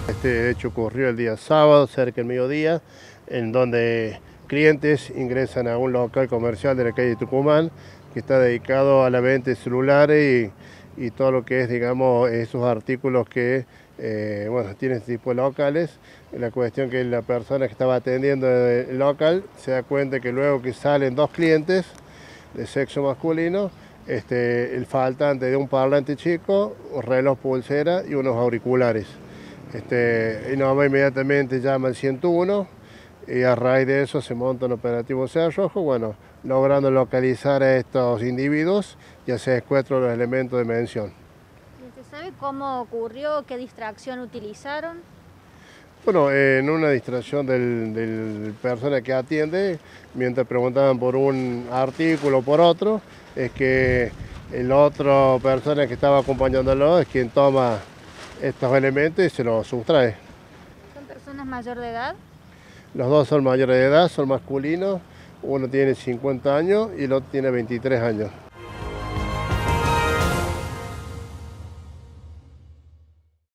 Este hecho ocurrió el día sábado, cerca del mediodía, en donde clientes ingresan a un local comercial de la calle Tucumán, que está dedicado a la venta de celulares y todo lo que es, digamos, esos artículos que, bueno, tienen este tipo de locales. La cuestión que la persona que estaba atendiendo el local se da cuenta que luego que salen dos clientes de sexo masculino, el faltante de un parlante chico, un reloj pulsera y unos auriculares. Y nomás inmediatamente llama al 101 y a raíz de eso se monta un operativo Cerrojo, bueno, logrando localizar a estos individuos y se secuestran los elementos de mención. ¿Se sabe cómo ocurrió? ¿Qué distracción utilizaron? Bueno, en una distracción del persona que atiende, mientras preguntaban por un artículo o por otro, es que el otro persona que estaba acompañándolo es quien toma estos elementos y se los sustrae. ¿Son personas mayor de edad? Los dos son mayores de edad, son masculinos, uno tiene 50 años y el otro tiene 23 años.